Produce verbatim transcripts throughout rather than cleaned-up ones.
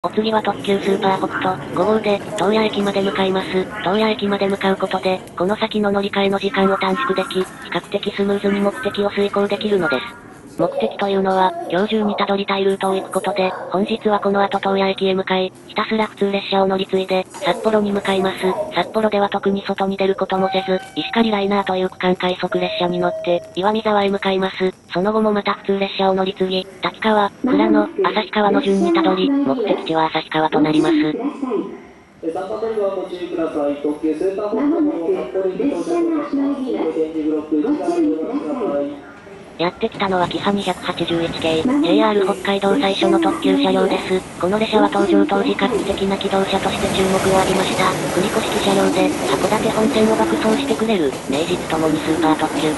お次は特急スーパー北斗ご号で、東谷駅まで向かいます。東谷駅まで向かうことで、この先の乗り換えの時間を短縮でき、比較的スムーズに目的を遂行できるのです。目的というのは、今日中にたどりたいルートを行くことで、本日はこの後東谷駅へ向かい、ひたすら普通列車を乗り継いで、札幌に向かいます。札幌では特に外に出ることもせず、石狩ライナーという区間快速列車に乗って、岩見沢へ向かいます。その後もまた普通列車を乗り継ぎ、滝川、富良野、旭川の順にたどり、目的地は旭川となります。 さんばん乗り場ご注意ください。特急スーパー北斗号札幌行き到着しました。電磁ブロックいちだいご覧ください。 やってきたのはキハにひゃくはちじゅういち系、ジェイアール 北海道最初の特急車両です。この列車は登場当時画期的な機動車として注目を浴びました。振り子式車両で、函館本線を爆走してくれる、名実ともにスーパー特急です。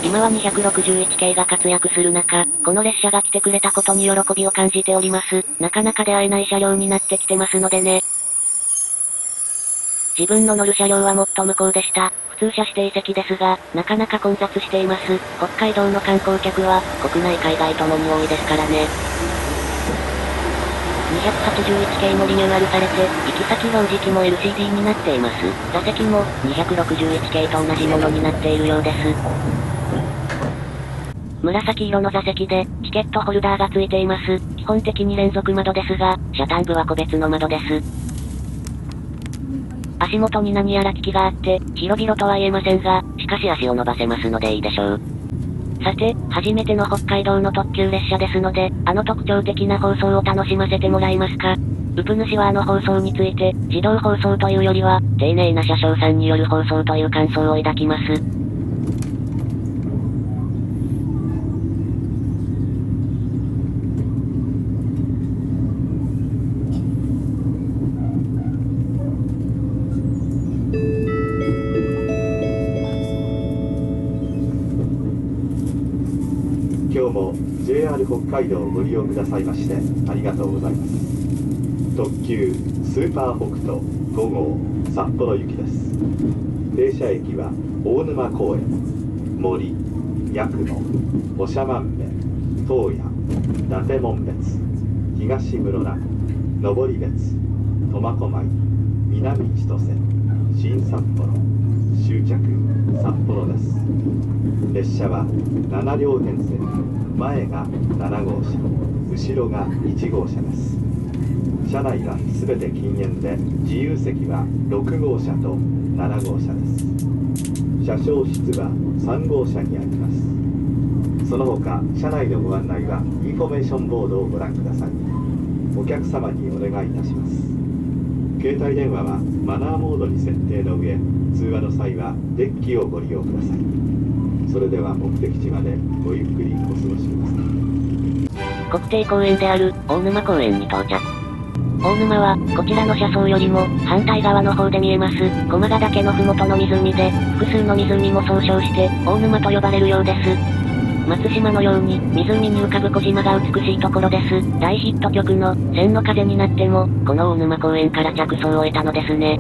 今はにひゃくろくじゅういち系が活躍する中、この列車が来てくれたことに喜びを感じております。なかなか出会えない車両になってきてますのでね。自分の乗る車両はもっと向こうでした。普通車指定席ですが、なかなか混雑しています。北海道の観光客は、国内海外ともに多いですからね。にひゃくはちじゅういち系もリニューアルされて、行き先表示器も エルシーディー になっています。座席も、にひゃくろくじゅういち系と同じものになっているようです。紫色の座席で、チケットホルダーが付いています。基本的に連続窓ですが、車端部は個別の窓です。足元に何やら機器があって、広々とは言えませんが、しかし足を伸ばせますのでいいでしょう。さて、初めての北海道の特急列車ですので、あの特徴的な放送を楽しませてもらえますか。ウプ主はあの放送について、自動放送というよりは、丁寧な車掌さんによる放送という感想を抱きます。 今日も ジェイアール 北海道をご利用くださいましてありがとうございます。特急スーパー北斗ご号札幌行きです。停車駅は大沼公園、森、八雲、長万部、東谷、伊達紋別、東室蘭、登別、苫小牧、南千歳、新札幌、終着札幌です。列車はなな両編成、前がなな号車、後ろがいち号車です。車内はすべて禁煙で、自由席はろく号車となな号車です。車掌室はさん号車にあります。その他、車内のご案内はインフォメーションボードをご覧ください。お客様にお願いいたします。携帯電話はマナーモードに設定の上、通話の際はデッキをご利用ください。それでは目的地までごゆっくりお過ごしください。 国定公園である大沼公園に到着。大沼は、こちらの車窓よりも、反対側の方で見えます、駒ヶ岳の麓の湖で、複数の湖も総称して、大沼と呼ばれるようです。松島のように、湖に浮かぶ小島が美しいところです。大ヒット曲の、千の風になっても、この大沼公園から着想を得たのですね。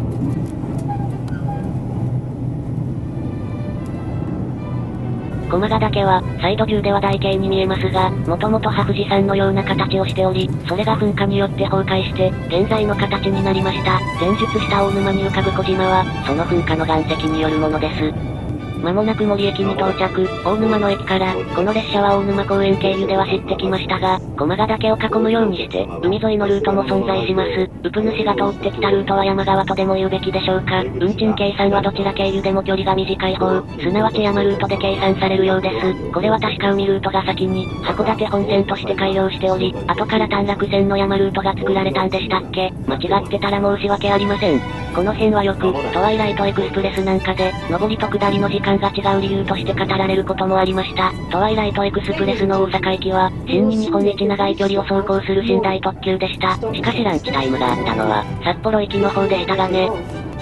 駒ヶ岳は、サイドビューでは台形に見えますが、もともとは富士山のような形をしており、それが噴火によって崩壊して、現在の形になりました。前述した大沼に浮かぶ小島は、その噴火の岩石によるものです。間もなく森駅に到着、大沼の駅から、この列車は大沼公園経由で走ってきましたが、駒ヶ岳を囲むようにして、海沿いのルートも存在します。ウプ主が通ってきたルートは山側とでも言うべきでしょうか。運賃計算はどちら経由でも距離が短い方、すなわち山ルートで計算されるようです。これは確か海ルートが先に、函館本線として開業しており、後から短絡線の山ルートが作られたんでしたっけ。間違ってたら申し訳ありません。この辺はよく、トワイライトエクスプレスなんかで、上りと下りの時間が違う理由として語られることもありました。トワイライトエクスプレスの大阪行きは、真に日本一長い距離を走行する寝台特急でした。しかしランチタイムがあったのは、札幌行きの方でしたがね。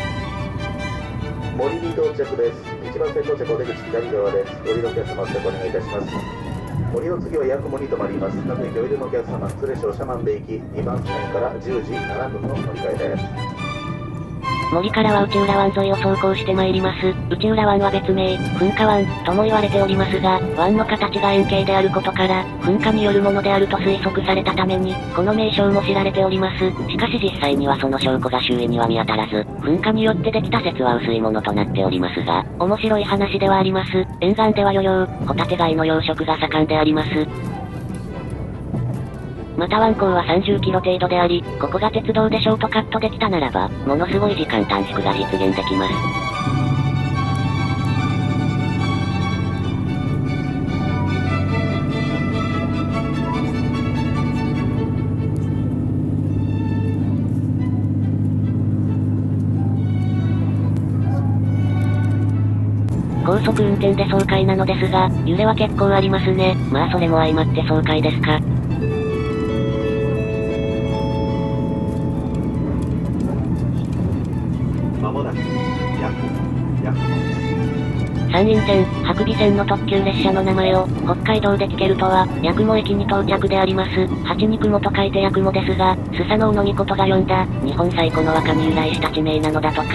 森に到着です。一番線到着お出口左側です。ご利用のお客様、お願いいたします。森の次は八雲に停まります。各駅おいでのお客様、失礼し長万部行きにばん線からじゅうじななふんの乗り換えです。 森からは内浦湾沿いを走行してまいります。内浦湾は別名、噴火湾、とも言われておりますが、湾の形が円形であることから、噴火によるものであると推測されたために、この名称も知られております。しかし実際にはその証拠が周囲には見当たらず、噴火によってできた説は薄いものとなっておりますが、面白い話ではあります。沿岸では漁業、ホタテ貝の養殖が盛んであります。また湾口はさんじゅっキロ程度であり、ここが鉄道でショートカットできたならば、ものすごい時間短縮が実現できます。高速運転で爽快なのですが、揺れは結構ありますね。まあそれも相まって爽快ですか。山陰線、白尾線の特急列車の名前を、北海道で聞けるとは、八雲駅に到着であります。八肉もと書いて八雲ですが、スサノオノミコトが呼んだ、日本最古の和歌に由来した地名なのだとか。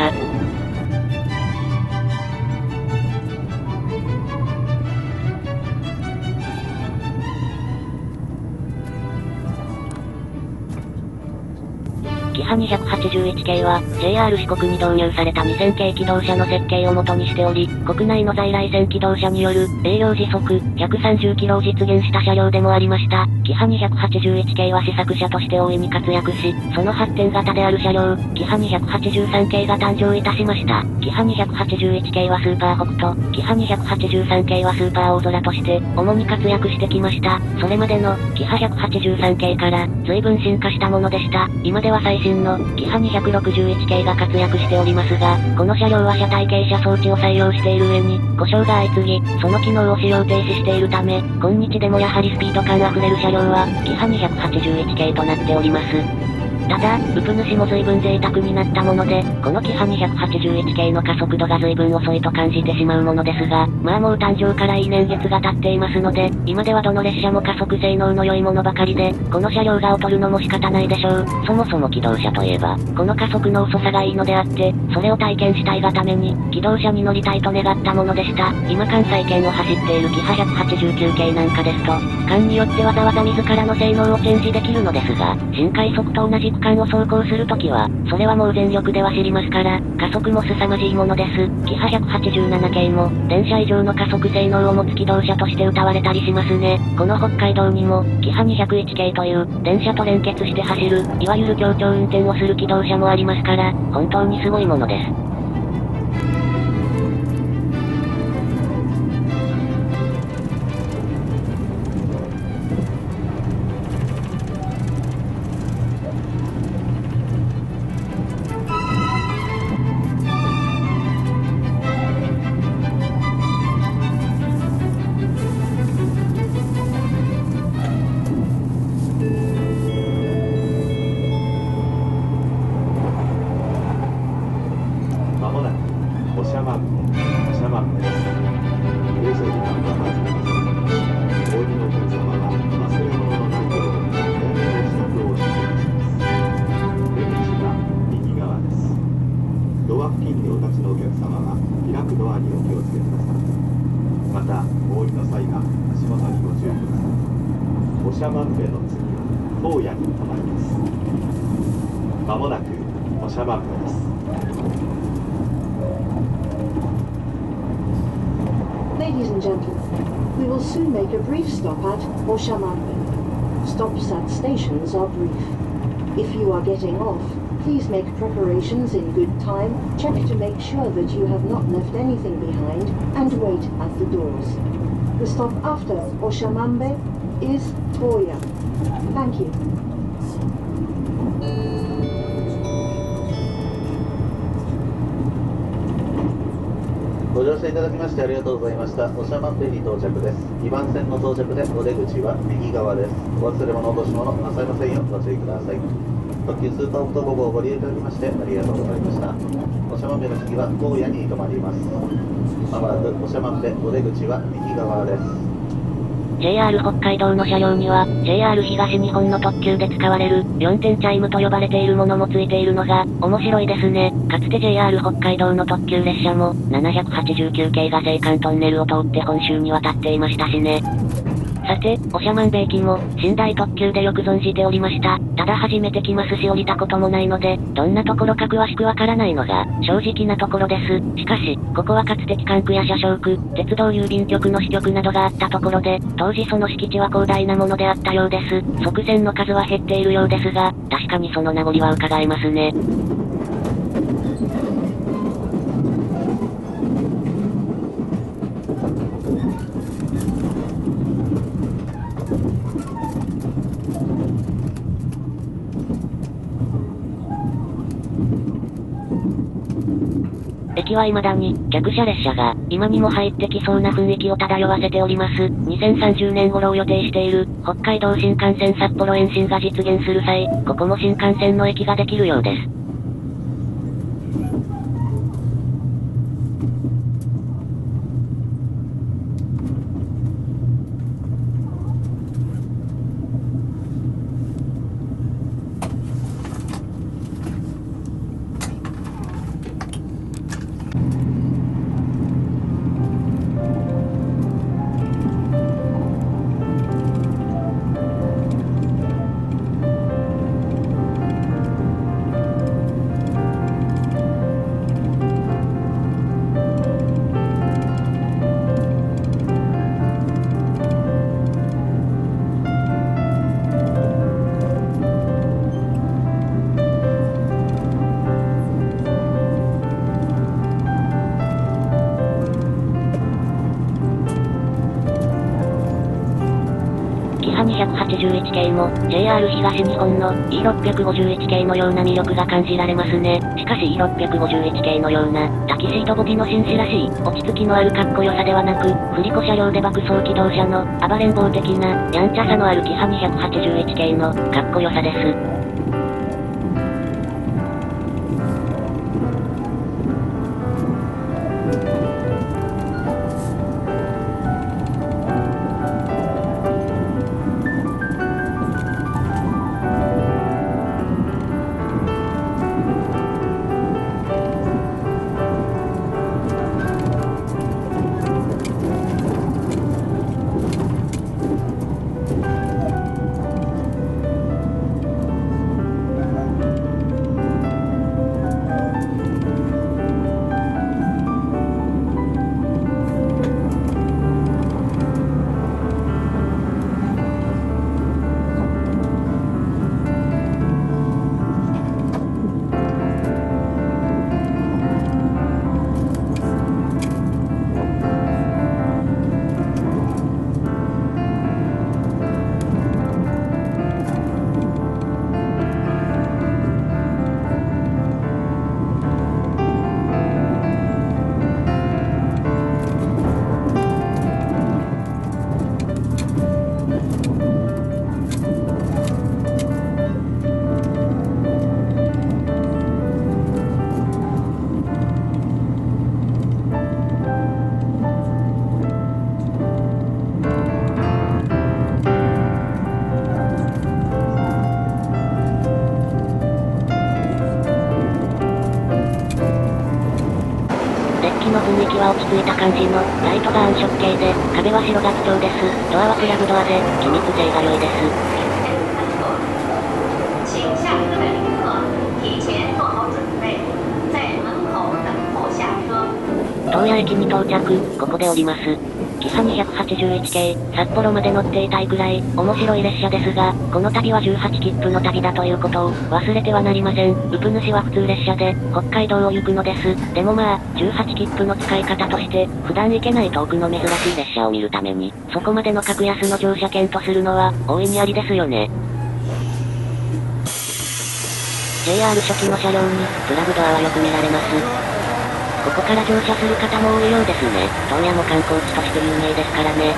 キハにひゃくはちじゅういち系は、ジェイアール 四国に導入されたにせん系気動車の設計を元にしており、国内の在来線気動車による、営業時速、ひゃくさんじゅっキロを実現した車両でもありました。キハにひゃくはちじゅういち系は試作車として大いに活躍し、その発展型である車両、キハにひゃくはちじゅうさん系が誕生いたしました。キハにひゃくはちじゅういち系はスーパー北斗、キハにひゃくはちじゅうさん系はスーパー大空として、主に活躍してきました。それまでの、キハひゃくはちじゅうさん系から、随分進化したものでした。今では最新の、キハにひゃくろくじゅういち系が活躍しておりますが、この車両は車体傾斜装置を採用している上に、故障が相次ぎ、その機能を使用停止しているため、今日でもやはりスピード感あふれる車両は、キハにひゃくはちじゅういち系となっております。ただ、ウプ主も随分贅沢になったもので、このキハにひゃくはちじゅういち系の加速度が随分遅いと感じてしまうものですが、まあもう誕生からいい年月が経っていますので、今ではどの列車も加速性能の良いものばかりで、この車両が劣るのも仕方ないでしょう。そもそも機動車といえば、この加速の遅さがいいのであって、それを体験したいがために、機動車に乗りたいと願ったものでした。今関西圏を走っているキハひゃくはちじゅうきゅう系なんかですと、間によってわざわざ自らの性能をチェンジできるのですが、新快速と同じ区間を走行するときは、それはもう全力で走りますから、加速も凄まじいものです。キハひゃくはちじゅうなな系も、電車以上の加速性能を持つ機動車として謳われたりしますね。この北海道にも、キハにひゃくいち系という、電車と連結して走る、いわゆる協調運転をする機動車もありますから、本当にすごいものです。 Ladies and gentlemen, we will soon make a brief stop at Oshamambe. Stops at stations are brief. If you are getting off, please make preparations in good time, check to make sure that you have not left anything behind, and wait at the doors. The stop after Oshamambe is Toya. Thank you. ご乗車いただきましてありがとうございました。長万部に到着です。にばん線の到着でお出口は右側です。お忘れ物、落とし物なさいませんようご注意ください。特急スーパーオクトご号をご利用いただきましてありがとうございました。長万部の次は荒野に停まります。まもなく長万部お出口は右側です。 Ladies and gentlemen, we will soon make a brief stop at Oshamambe. Stops at stations are brief. If you are getting off, please make preparations in good time, check to make sure that you have not left anything behind, and wait at the doors. The stop after Oshamambe is Toya. Thank you. ジェイアール 北海道の車両には、ジェイアール 東日本の特急で使われる、よんてんチャイムと呼ばれているものもついているのが、面白いですね。かつて ジェイアール 北海道の特急列車も、ななひゃくはちじゅうきゅう系が青函トンネルを通って本州に渡っていましたしね。さて、長万部駅も、寝台特急でよく存じておりました。ただ初めて来ますし降りたこともないので、どんなところか詳しくわからないのが、正直なところです。しかし、ここはかつて機関区や車掌区、鉄道郵便局の支局などがあったところで、当時その敷地は広大なものであったようです。側線の数は減っているようですが、確かにその名残は伺えますね。駅は未だに、客車列車が、今にも入ってきそうな雰囲気を漂わせております。にせんさんじゅうねん頃を予定している、北海道新幹線札幌延伸が実現する際、ここも新幹線の駅ができるようです。にひゃくはちじゅういち系も、ジェイアール 東日本の イーろっぴゃくごじゅういち 系のような魅力が感じられますね。しかし イーろっぴゃくごじゅういち 系のような、タキシードボディの紳士らしい、落ち着きのあるかっこよさではなく、振り子車両で爆走機動車の、暴れん坊的な、やんちゃさのあるキハにひゃくはちじゅういち系の、かっこよさです。の雰囲気は落ち着いた感じの、ライトが暗色系で、壁は白学調です。ドアはクラブドアで、機密性が良いです。 请下车的旅客提前做好准备，在门口等候下车。 洞爺駅に到着、ここで降ります。キハにひゃくはちじゅういち系、札幌まで乗っていたいくらい、面白い列車ですが、この旅はじゅうはち切符の旅だということを、忘れてはなりません。ウプ主は普通列車で、北海道を行くのです。でもまあ、じゅうはち切符の使い方として、普段行けない遠くの珍しい列車を見るために、そこまでの格安の乗車券とするのは、大いにありですよね。ジェイアール 初期の車両に、プラグドアはよく見られます。ここから乗車する方も多いようですね。洞爺も観光地として有名ですからね。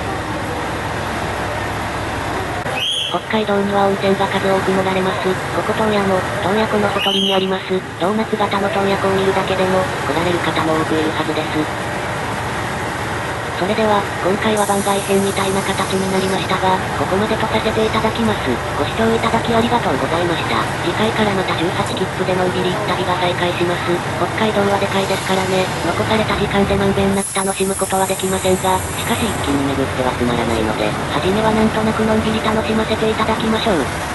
北海道には温泉が数多く盛られます。ここ洞爺も、洞爺湖のほとりにあります。ドーナツ型の洞爺湖を見るだけでも、来られる方も多くいるはずです。 それでは、今回は番外編みたいな形になりましたが、ここまでとさせていただきます。ご視聴いただきありがとうございました。次回からまたじゅうはち切符でのんびり行った旅が再開します。北海道はでかいですからね、残された時間でまんべんなく楽しむことはできませんが、しかし一気に巡ってはつまらないので、初めはなんとなくのんびり楽しませていただきましょう。